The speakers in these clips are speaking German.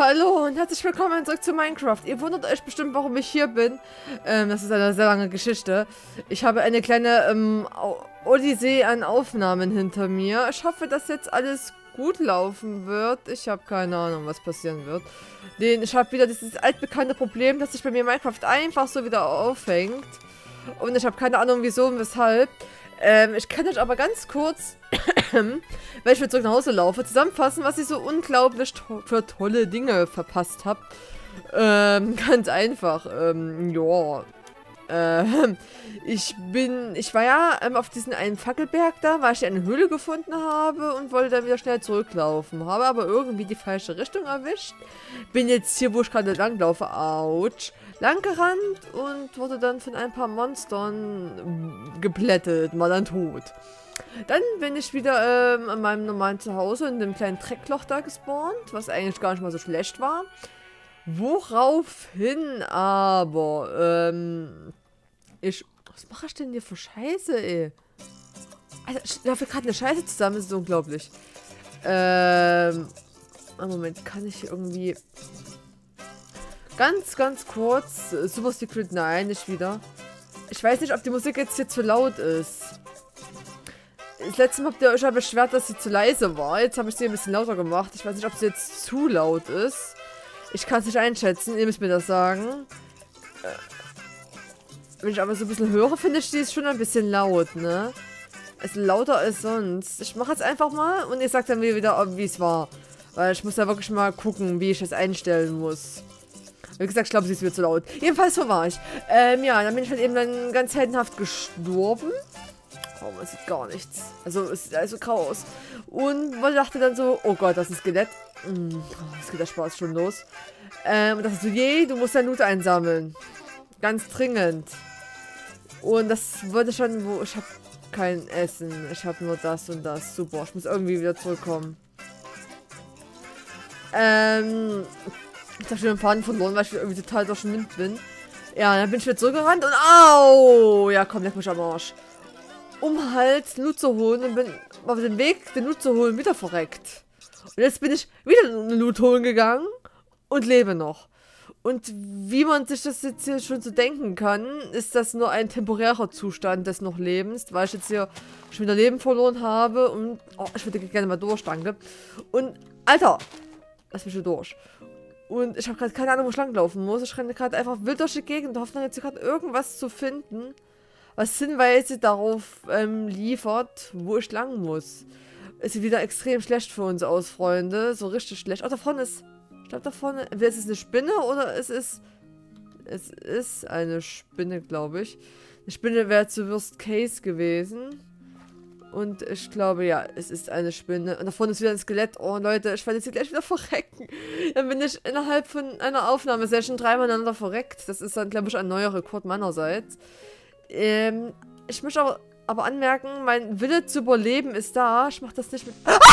Hallo und herzlich willkommen zurück zu Minecraft. Ihr wundert euch bestimmt, warum ich hier bin. Das ist eine sehr lange Geschichte. Ich habe eine kleine Odyssee an Aufnahmen hinter mir. Ich hoffe, dass jetzt alles gut laufen wird. Ich habe keine Ahnung, was passieren wird. Ich habe wieder dieses altbekannte Problem, dass sich bei mir Minecraft einfach so wieder aufhängt. Und ich habe keine Ahnung, wieso und weshalb. Ich kann euch aber ganz kurz, weil ich wieder zurück nach Hause laufe, zusammenfassen, was ich so unglaublich für tolle Dinge verpasst habe. Ganz einfach. Ich war ja auf diesen einen Fackelberg da, weil ich eine Höhle gefunden habe und wollte dann wieder schnell zurücklaufen. Habe aber irgendwie die falsche Richtung erwischt. Bin jetzt hier, wo ich gerade langlaufe, ouch, lang gerannt und wurde dann von ein paar Monstern geplättet, mal dann tot. Dann bin ich wieder an meinem normalen Zuhause in dem kleinen Dreckloch da gespawnt, was eigentlich gar nicht mal so schlecht war. Woraufhin aber, was mache ich denn hier für Scheiße, ey? Alter, ich laufe gerade eine Scheiße zusammen, das ist unglaublich. Moment, kann ich hier irgendwie... Ganz kurz, Super Secret, nein, nicht wieder. Ich weiß nicht, ob die Musik jetzt hier zu laut ist. Das letzte Mal habt ihr euch ja beschwert, dass sie zu leise war. Jetzt habe ich sie ein bisschen lauter gemacht. Ich weiß nicht, ob sie jetzt zu laut ist. Ich kann es nicht einschätzen, ihr müsst mir das sagen. Wenn ich aber so ein bisschen höre, finde ich, die ist schon ein bisschen laut, ne? Also lauter als sonst. Ich mache jetzt einfach mal und ihr sagt dann mir wieder, wie es war. Weil ich muss da wirklich mal gucken, wie ich das einstellen muss. Wie gesagt, ich glaube, sie ist mir zu laut. Jedenfalls, so war ich. Ja, dann bin ich halt eben dann ganz heldenhaft gestorben. Oh, man sieht gar nichts. Also, es sieht alles so grau aus. Und man dachte dann so, oh Gott, das ist ein Skelett. Jetzt geht der Spaß schon los. Und dachte so, du musst dein Loot einsammeln. Ganz dringend. Und das wollte schon, ich habe kein Essen. Ich habe nur das und das. Super, ich muss irgendwie wieder zurückkommen. Ich habe schon den Faden verloren, weil ich irgendwie total durch den Wind bin. Ja, dann bin ich wieder zurückgerannt und au! Ja, komm, leck mich am Arsch. Um halt Loot zu holen und bin auf dem Weg, den Loot zu holen, wieder verreckt. Und jetzt bin ich wieder den Loot holen gegangen und lebe noch. Und wie man sich das jetzt hier schon so denken kann, ist das nur ein temporärer Zustand des noch Lebens, weil ich jetzt hier schon wieder Leben verloren habe und oh, ich würde gerne mal durch, danke. Und, Alter, lass mich hier durch. Und ich habe gerade keine Ahnung, wo ich langlaufen muss. Ich renne gerade einfach wild durch die Gegend und hoffe dann jetzt gerade irgendwas zu finden, was Hinweise darauf liefert, wo ich lang muss. Es sieht wieder extrem schlecht für uns aus, Freunde. So richtig schlecht. Oh, da vorne ist... Ich glaube, da vorne... Entweder ist es eine Spinne oder es ist... Es ist eine Spinne, glaube ich. Eine Spinne wäre zu Worst Case gewesen. Und ich glaube, ja, es ist eine Spinne. Und da vorne ist wieder ein Skelett. Oh, Leute, ich werde jetzt hier gleich wieder verrecken. Dann bin ich innerhalb von einer Aufnahmesession 3-mal miteinander verreckt. Das ist dann, glaube ich, ein neuer Rekord meinerseits. Ich möchte aber anmerken, mein Wille zu überleben ist da. Ich mache das nicht mit... Ah!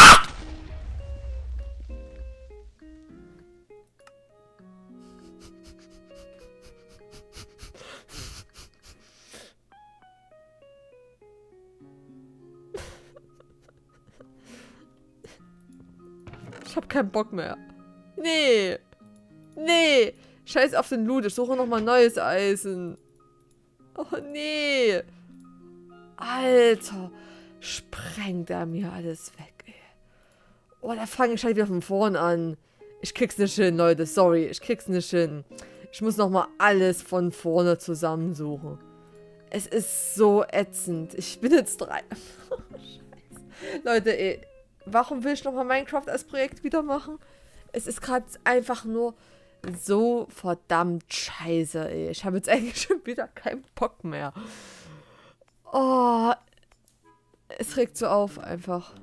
Ich hab keinen Bock mehr. Nee. Nee. Scheiß auf den Loot. Ich suche nochmal neues Eisen. Oh, nee. Alter. Sprengt er mir alles weg, ey. Oh, da fange ich halt wieder von vorn an. Ich krieg's nicht hin, Leute. Sorry. Ich krieg's nicht hin. Ich muss nochmal alles von vorne zusammensuchen. Es ist so ätzend. Ich bin jetzt 3. Scheiße. Leute, ey. Warum will ich nochmal Minecraft als Projekt wieder machen? Es ist gerade einfach nur so verdammt scheiße, ey. Ich habe jetzt eigentlich schon wieder keinen Bock mehr. Oh. Es regt so auf, einfach.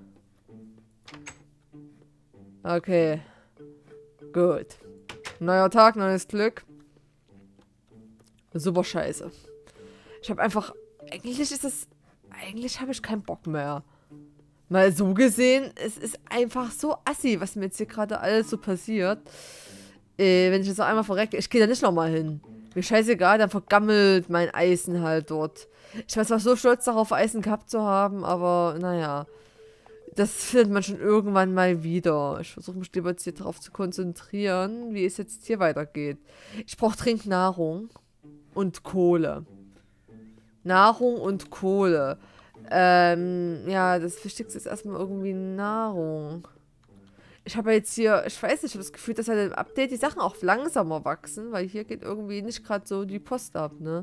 Okay. Gut. Neuer Tag, neues Glück. Super scheiße. Ich habe einfach... Eigentlich habe ich keinen Bock mehr. Mal so gesehen, es ist einfach so assi, was mir jetzt hier gerade alles so passiert. Wenn ich jetzt noch einmal verrecke, ich gehe da nicht nochmal hin. Mir scheißegal, dann vergammelt mein Eisen halt dort. Ich war zwar so stolz darauf, Eisen gehabt zu haben, aber naja. Das findet man schon irgendwann mal wieder. Ich versuche mich lieber jetzt hier drauf zu konzentrieren, wie es jetzt hier weitergeht. Ich brauche Trinknahrung und Kohle. Nahrung und Kohle. Ja, das Wichtigste ist erstmal irgendwie Nahrung. Ich habe jetzt hier, ich weiß nicht, ich habe das Gefühl, dass halt im Update die Sachen auch langsamer wachsen, weil hier geht irgendwie nicht gerade so die Post ab, ne?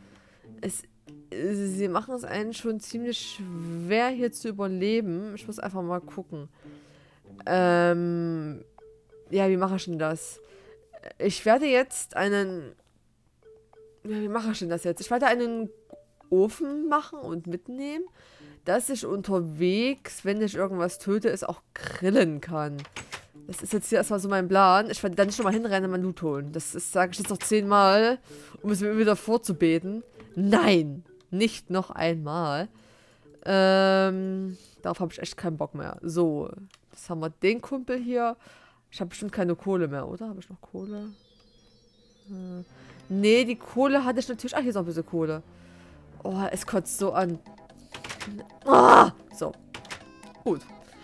Sie machen es einen schon ziemlich schwer hier zu überleben. Ich muss einfach mal gucken. Ja, wie mache ich denn das? Ich werde jetzt einen... Ja, wie mache ich denn das jetzt? Ich werde einen Ofen machen und mitnehmen, dass ich unterwegs, wenn ich irgendwas töte, es auch grillen kann. Das ist jetzt hier erstmal so mein Plan. Ich werde dann schon mal hinrennen und mein Loot holen. Das sage ich jetzt noch 10-mal, um es mir wieder vorzubeten. Nein, nicht noch einmal. Darauf habe ich echt keinen Bock mehr. So, jetzt haben wir den Kumpel hier. Ich habe bestimmt keine Kohle mehr, oder? Habe ich noch Kohle? Nee, die Kohle hatte ich natürlich... Ach, hier ist auch ein bisschen Kohle. Oh, es kotzt so an. Ah! So. Gut.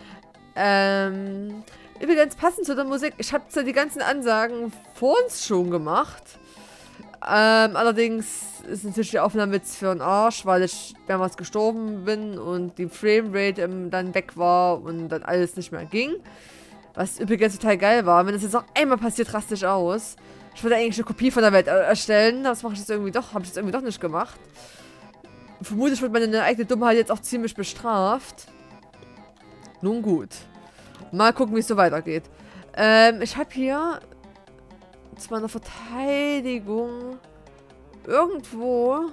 Übrigens, passend zu der Musik, ich habe zwar die ganzen Ansagen vor uns schon gemacht. Allerdings ist natürlich die Aufnahme jetzt für den Arsch, weil ich mehrmals gestorben bin und die Framerate dann weg war und dann alles nicht mehr ging. Was übrigens total geil war. Wenn das jetzt noch einmal passiert, rastisch aus. Ich wollte eigentlich eine Kopie von der Welt erstellen. Das mache ich jetzt irgendwie doch. Habe ich jetzt irgendwie doch nicht gemacht. Vermutlich wird meine eigene Dummheit jetzt auch ziemlich bestraft. Nun gut. Mal gucken, wie es so weitergeht. Ich habe hier zu meiner Verteidigung irgendwo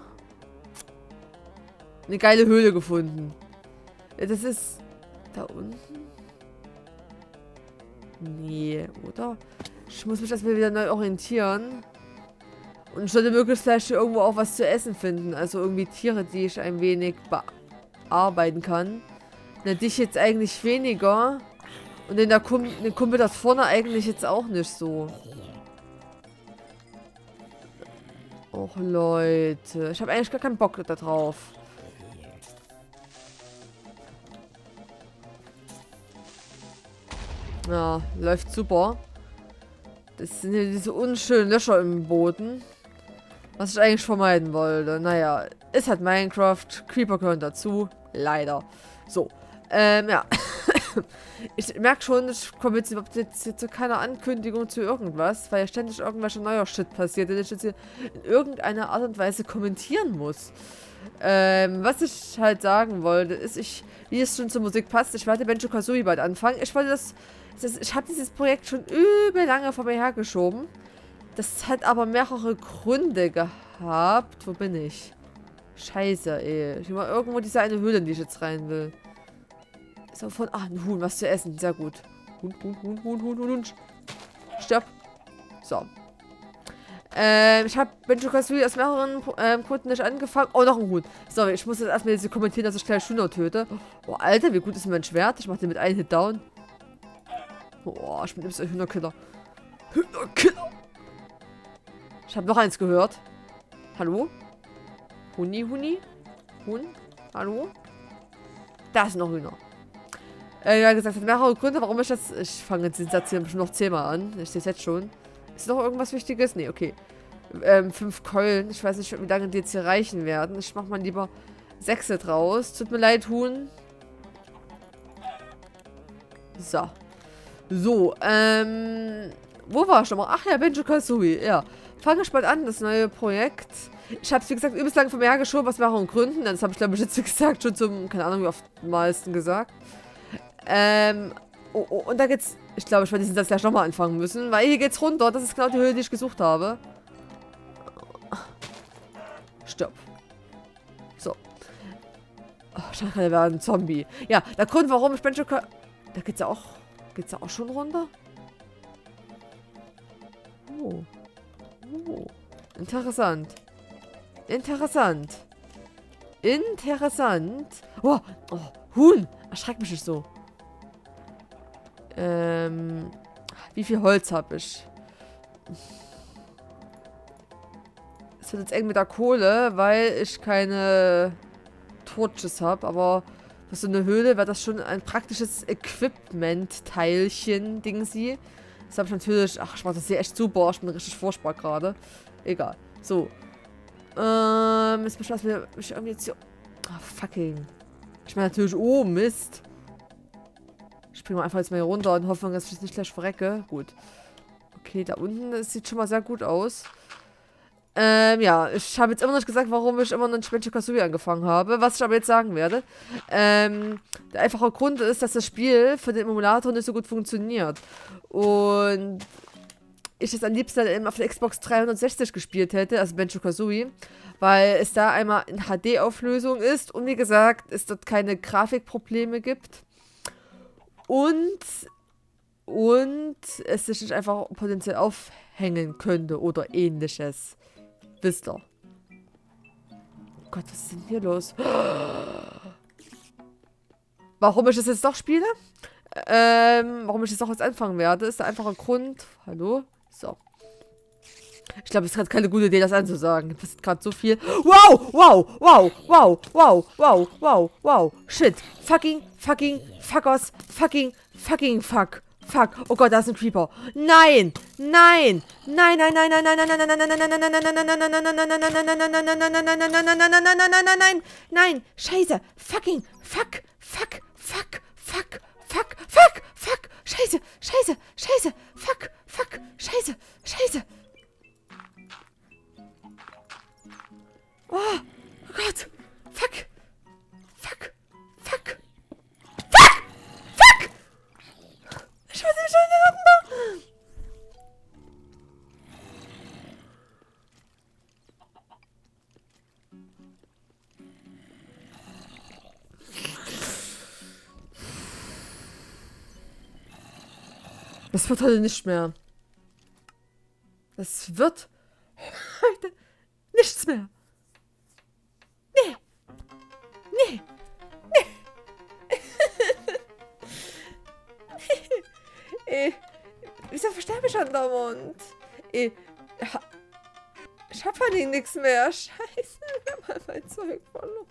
eine geile Höhle gefunden. Das ist da unten? Nee, oder? Ich muss mich erstmal wieder neu orientieren. Und ich sollte möglichst vielleicht hier irgendwo auch was zu essen finden. Also irgendwie Tiere, die ich ein wenig bearbeiten kann. Na, dich jetzt eigentlich weniger. Und den Kumpel da vorne eigentlich jetzt auch nicht so. Och, Leute. Ich habe eigentlich gar keinen Bock da drauf. Ja, läuft super. Das sind hier diese unschönen Löcher im Boden. Was ich eigentlich vermeiden wollte. Naja, ist halt Minecraft. Creeper gehören dazu. Leider. So. Ja. Ich merke schon, ich komme jetzt zu keiner Ankündigung zu irgendwas, weil ja ständig irgendwelche neuer Shit passiert, den ich jetzt hier in irgendeiner Art und Weise kommentieren muss. Was ich halt sagen wollte, ist, wie es schon zur Musik passt, ich werde Banjo-Kazooie bald anfangen. Ich wollte ich habe dieses Projekt schon übel lange vor mir hergeschoben. Das hat aber mehrere Gründe gehabt. Wo bin ich? Scheiße, ey. Ich will irgendwo diese eine Höhle, in die ich jetzt rein will. Ist aber von... Ah, ein Huhn, was zu essen. Sehr gut. Huhn. Stopp. So. Ich habe Banjo-Kazooie aus mehreren Gründen nicht angefangen. Oh, noch ein Huhn. Sorry, ich muss jetzt erstmal jetzt kommentieren, dass ich gleich Hühner töte. Oh, Alter, wie gut ist mein Schwert? Ich mache den mit einem Hit down. Oh, ich bin ein Hühnerkiller. Hühnerkiller! Ich habe noch eins gehört. Hallo? Huni? Huhn? Hallo? Da ist noch Hühner. Ja, gesagt, es hat mehrere Gründe, warum ich das... Ich fange jetzt den Satz hier bestimmt noch 10-mal an. Ich sehe es jetzt schon. Ist noch irgendwas Wichtiges? Nee, okay. 5 Keulen. Ich weiß nicht, wie lange die jetzt hier reichen werden. Ich mache mal lieber 6 draus. Tut mir leid, Huhn. So. So, wo war ich nochmal? Ach ja, Banjo-Kazooie, ja. Fange ich bald an, das neue Projekt. Ich habe es, wie gesagt, übelst lang von mir hergeschoben, aus mehreren Gründen. Das habe ich, glaube ich, jetzt, wie gesagt, schon zum, keine Ahnung, wie oft meisten gesagt. Und da geht's, ich glaube, ich werde diesen Satz gleich nochmal anfangen müssen, weil hier geht's runter. Das ist genau die Höhle, die ich gesucht habe. Stopp. So. Oh, ich dachte, er wäre ein Zombie. Ja, der Grund, warum ich Banjo-Kazooie... Da geht's ja auch... Geht's ja auch schon runter? Oh. Oh. Interessant. Oh, oh, Huhn. Erschreck mich nicht so. Wie viel Holz habe ich? Es wird jetzt eng mit der Kohle, weil ich keine Torches habe, aber für so eine Höhle wäre das schon ein praktisches Equipment-Teilchen, Dingsi. Das habe ich natürlich... Ach, ich mache das hier echt super. Ich bin richtig furchtbar gerade. Egal. So. Jetzt beschlossen wir irgendwie jetzt hier... Ah, fucking. Ich meine natürlich... Oh, Mist. Ich springe einfach jetzt mal hier runter und hoffe, dass ich jetzt nicht gleich verrecke. Gut. Okay, da unten, das sieht schon mal sehr gut aus. Ja, ich habe jetzt immer noch nicht gesagt, warum ich immer noch nicht Banjo-Kazooie angefangen habe. Was ich aber jetzt sagen werde. Der einfache Grund ist, dass das Spiel für den Emulator nicht so gut funktioniert. Und ich es am liebsten dann eben auf der Xbox 360 gespielt hätte, also Banjo-Kazooie. Weil es da einmal in HD-Auflösung ist und wie gesagt, es dort keine Grafikprobleme gibt. Und es sich nicht einfach potenziell aufhängen könnte oder ähnliches. Wisst ihr. Oh Gott, was ist denn hier los? Warum ich das jetzt doch spiele? Warum ich das doch jetzt anfangen werde, ist der einfache Grund. Hallo? So. Ich glaube, es ist gerade keine gute Idee, das anzusagen. Das ist gerade so viel. Wow! Wow! Wow! Wow! Wow! Wow! Wow! Wow! Shit! Fucking! Fuckers! Fuck! Fuck! Oh Gott, da ist ein Creeper. Nein! Nein! Nein! Nein! Nein! Nein! Nein! Nein! Nein! Nein! Nein! Nein! Nein! Scheiße! Fucking! Fuck! Scheiße! Fuck! Scheiße! Oh Gott! Fuck! Ich weiß nicht, was das wird heute nicht mehr. Das wird heute nichts mehr. Nee. Wieso versterbe ich andauernd? Ich hab von ihnen nichts mehr. Scheiße, ich hab mal mein Zeug verloren.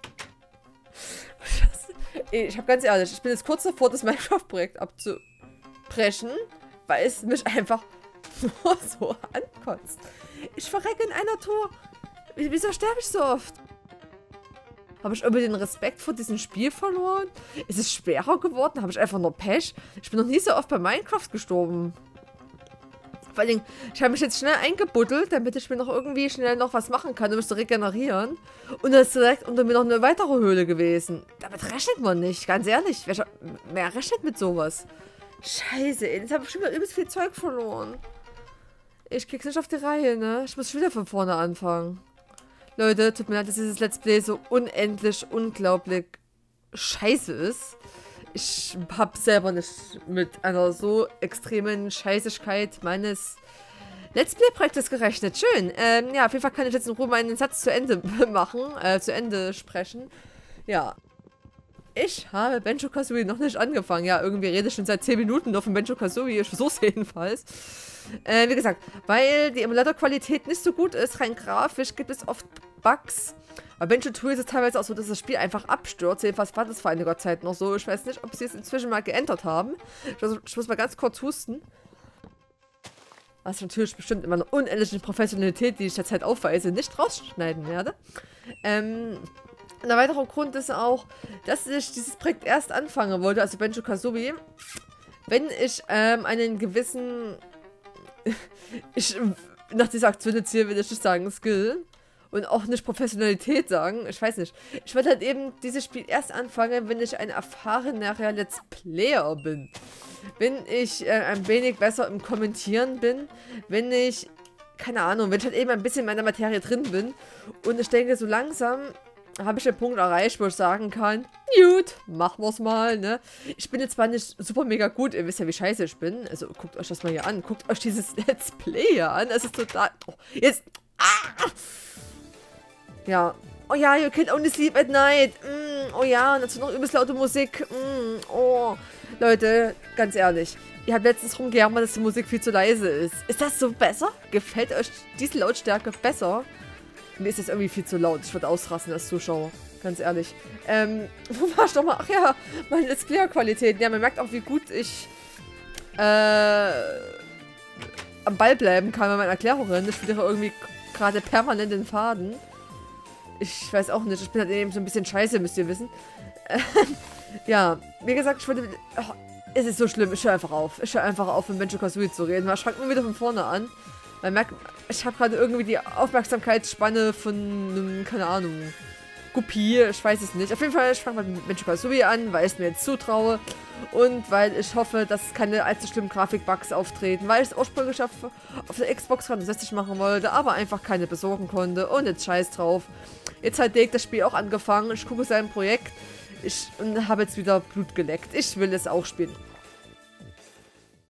Ich hab ganz ehrlich, ich bin jetzt kurz davor, das Minecraft-Projekt abzubrechen, weil es mich einfach nur so ankotzt. Ich verrecke in einer Tour. Wieso sterbe ich so oft? Habe ich irgendwie den Respekt vor diesem Spiel verloren? Ist es schwerer geworden? Habe ich einfach nur Pech? Ich bin noch nie so oft bei Minecraft gestorben. Vor allem, ich habe mich jetzt schnell eingebuddelt, damit ich mir noch irgendwie schnell noch was machen kann, um mich zu regenerieren. Und da ist direkt unter mir noch eine weitere Höhle gewesen. Damit rechnet man nicht, ganz ehrlich. Wer rechnet mit sowas? Scheiße, ey. Jetzt habe ich schon wieder übelst viel Zeug verloren. Ich krieg's nicht auf die Reihe, ne? Ich muss schon wieder von vorne anfangen. Leute, tut mir leid, dass dieses Let's Play so unendlich, unglaublich scheiße ist. Ich habe selber nicht mit einer so extremen Scheißigkeit meines Let's Play-Projektes gerechnet. Schön. Ja, auf jeden Fall kann ich jetzt in Ruhe meinen Satz zu Ende machen, zu Ende sprechen. Ja. Ich habe Banjo-Kazooie noch nicht angefangen. Ja, irgendwie rede ich schon seit 10 Minuten nur von Banjo-Kazooie. Ich versuch's jedenfalls. Wie gesagt, weil die Emulator-Qualität nicht so gut ist, rein grafisch, gibt es oft Bugs. Bei Banjo-Tooie ist es teilweise auch so, dass das Spiel einfach abstürzt. Jedenfalls war das vor einiger Zeit noch so. Ich weiß nicht, ob sie es inzwischen mal geändert haben. Ich muss mal ganz kurz husten. Was natürlich bestimmt in meiner unendlichen Professionalität, die ich derzeit aufweise, nicht rausschneiden werde. Ein weiterer Grund ist auch, dass ich dieses Projekt erst anfangen wollte, also Banjo-Kazooie, wenn ich einen gewissen, nach dieser Aktion jetzt hier will ich nicht sagen Skill und auch nicht Professionalität sagen, ich weiß nicht. Ich wollte halt eben dieses Spiel erst anfangen, wenn ich ein erfahrener Let's Player bin. Wenn ich ein wenig besser im Kommentieren bin, wenn ich, keine Ahnung, wenn ich halt eben ein bisschen in meiner Materie drin bin. Und ich denke, so langsam habe ich den Punkt erreicht, wo ich sagen kann, gut, machen wir es mal, ne? Ich bin jetzt zwar nicht super mega gut, ihr wisst ja, wie scheiße ich bin. Also guckt euch das mal hier an. Guckt euch dieses Let's Play hier an. Es ist total... Oh, jetzt... Ah! Ja. Oh ja, you can only sleep at night. Oh ja, und dazu noch übelst laute Musik. Oh. Leute, ganz ehrlich. Ihr habt letztens rumgejammert, dass die Musik viel zu leise ist. Ist das so besser? Gefällt euch diese Lautstärke besser? Mir ist das irgendwie viel zu laut. Ich würde ausrasten als Zuschauer. Ganz ehrlich. Wo war ich doch mal? Ach ja, meine Let's Player-Qualitäten. Ja, man merkt auch, wie gut ich am Ball bleiben kann bei meinen Erklärungen. Ich verliere irgendwie gerade permanent den Faden. Ich weiß auch nicht. Ich bin halt eben so ein bisschen scheiße, müsst ihr wissen. Ja, wie gesagt, ich wollte... Oh, es ist so schlimm. Ich höre einfach auf. Ich höre einfach auf, mit Banjo-Kazooie zu reden. Ich fange nur wieder von vorne an. Man merkt, ich habe gerade irgendwie die Aufmerksamkeitsspanne von einem, keine Ahnung, Kopie, ich weiß es nicht. Auf jeden Fall, ich fange mit Banjo-Kazooie an, weil ich es mir jetzt zutraue und weil ich hoffe, dass keine allzu schlimmen Grafikbugs auftreten, weil ich es ursprünglich auf der Xbox 360 machen wollte, aber einfach keine besorgen konnte und jetzt scheiß drauf. Jetzt hat Dave das Spiel auch angefangen, ich gucke sein Projekt und habe jetzt wieder Blut geleckt. Ich will es auch spielen.